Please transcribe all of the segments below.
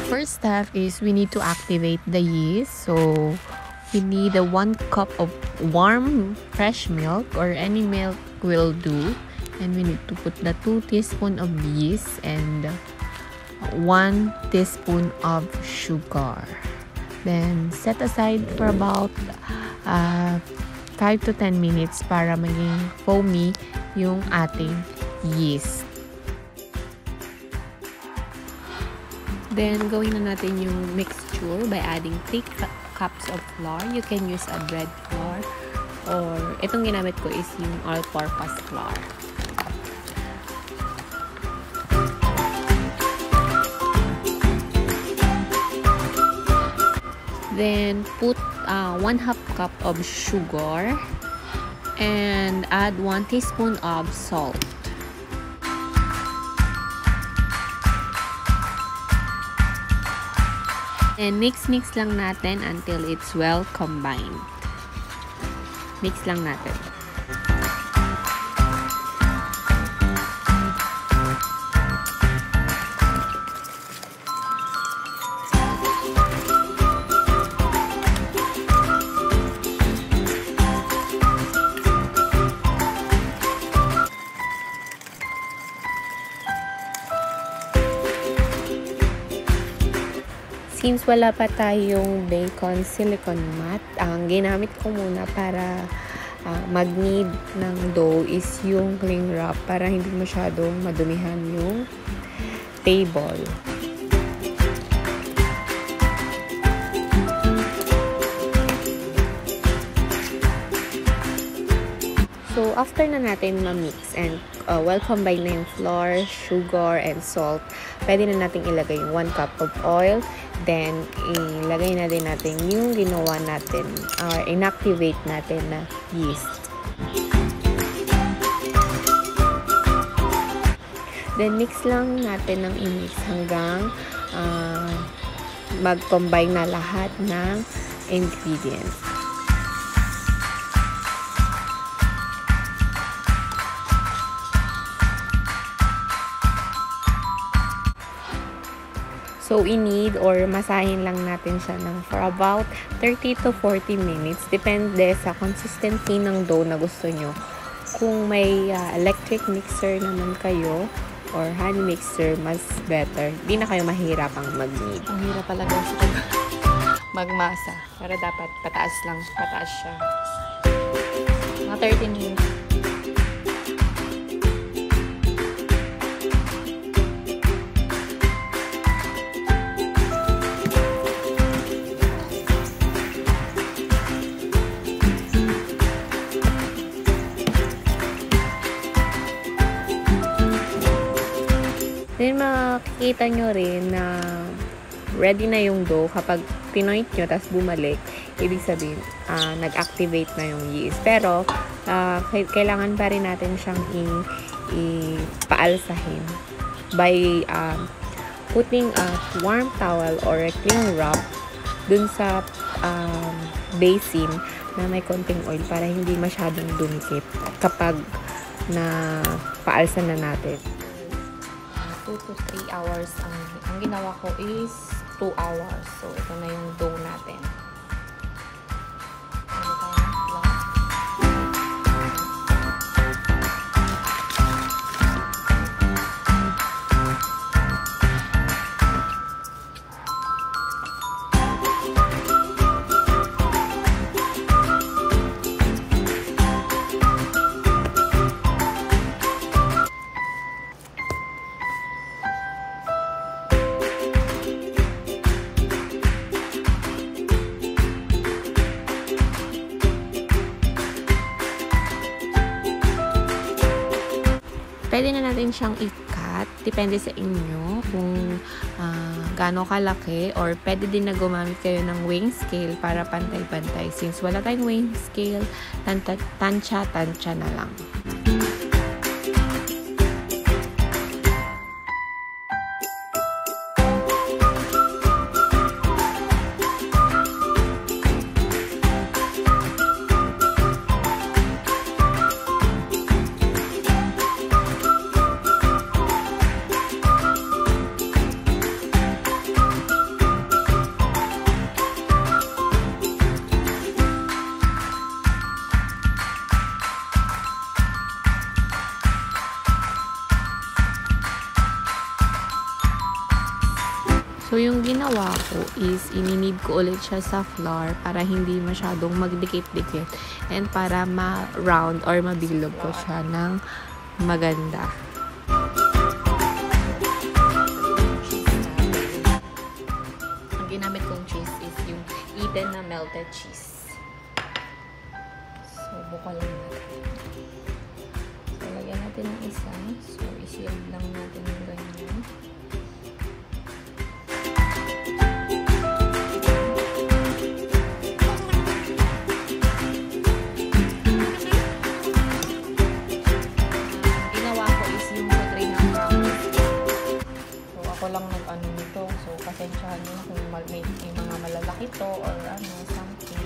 first step is we need to activate the yeast. So we need a 1 cup of warm fresh milk, or any milk will do, and we need to put the 2 teaspoons of yeast and 1 teaspoon of sugar. Then set aside for about 5 to 10 minutes para maging foamy yung ating yeast. Then gawin na natin yung mixture by adding 3 cups of flour. You can use a bread flour, or itong ginamit ko is yung all-purpose flour. Then put 1/2 cup of sugar and add 1 teaspoon of salt. And mix lang natin until it's well combined. Mix lang natin. Since wala pa tayong bacon silicone mat, ang ginamit ko muna para mag-knead ng dough is yung cling wrap para hindi masyadong madumihan yung table. So, after na natin ma-mix and well combine na yung flour, sugar, and salt, pwede na natin ilagay yung 1 cup of oil. Then, ilagay na din natin yung ginawa natin or inactivate natin na yeast. Then, mix lang natin ng i-mix hanggang mag-combine na lahat ng ingredients. So, i-knead or masahin lang natin siya for about 30 to 40 minutes. Depende sa consistency ng dough na gusto nyo. Kung may electric mixer naman kayo or hand mixer, mas better. Di na kayo mahirapang mag-knead. Ang hirap talaga sa magmasa. Pero dapat pataas lang. Pataas siya. Mga 30 minutes. Then, makikita nyo rin na ready na yung dough kapag pinoint nyo, tapos bumalik. Ibig sabihin, nag-activate na yung yeast. Pero, kailangan pa rin natin siyang ipaalsahin by putting a warm towel or a cling wrap dun sa basin na may konting oil para hindi masyadong dumikit kapag na paalsa na natin. 2 to 3 hours. Ang ginawa ko is 2 hours. So, ito na yung dough natin. Pwede na natin siyang i-cut. Depende sa inyo kung gaano kalaki, or pwede din na gumamit kayo ng weighing scale para pantay-pantay. Since wala tayong weighing scale, tansya na lang. yung ginawa ko is, ininid ko ulit siya sa flour para hindi masyadong magdikit-dikit and para ma-round or mabilog ko siya ng maganda. Ang ginamit kong cheese is yung Eden na melted cheese. So, buka lang natin. So, lagyan natin ng isa. So, i-shield lang natin yung ganyan. Lang nag-ano nito. So, pasensyahan nyo na kung may mga malalaki to or ano, something.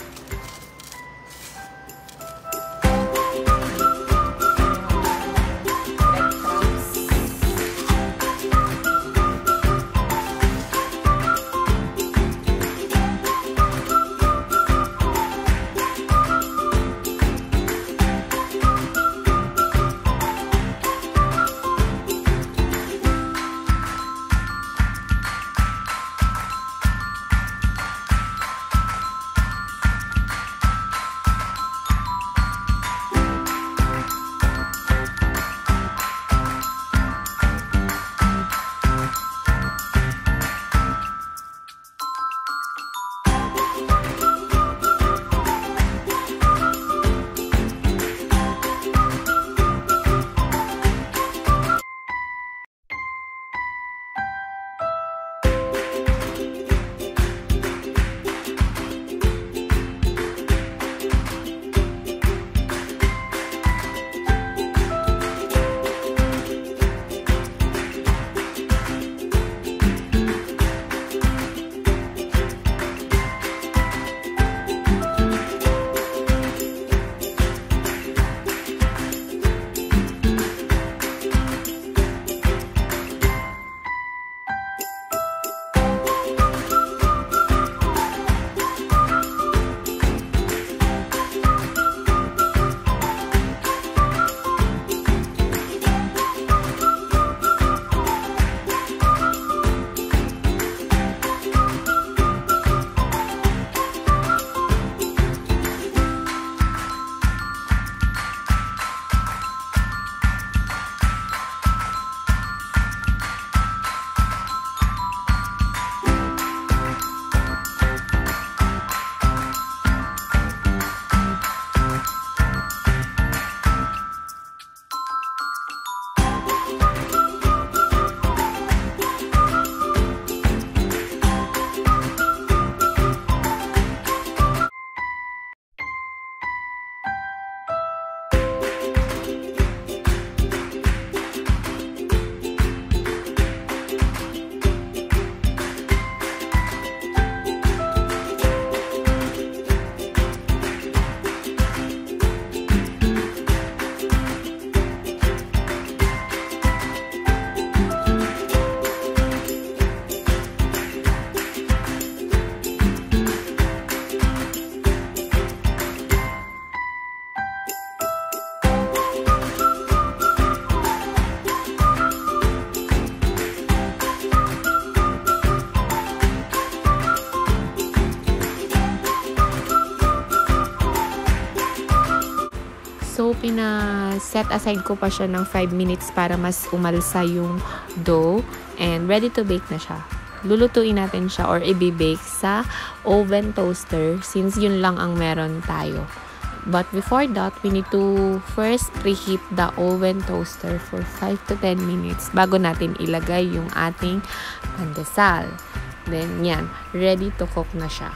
So, pina-set aside ko pa siya ng 5 minutes para mas umalsa yung dough. And ready to bake na siya. Lulutuin natin siya or i-bake sa oven toaster since yun lang ang meron tayo. But before that, we need to first preheat the oven toaster for 5 to 10 minutes bago natin ilagay yung ating pandesal. Then, yan. Ready to cook na siya.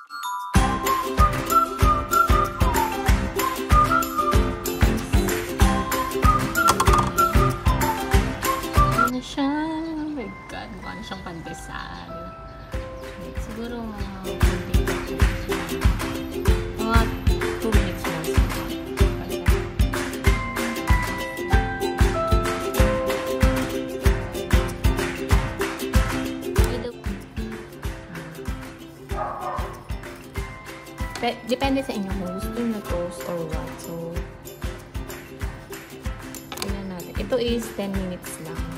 Siyang pandesal. Siguro mga 2 minutes na. Depende sa inyo kung gusto nyo toast or what. So, tingnan natin. Ito is 10 minutes lang.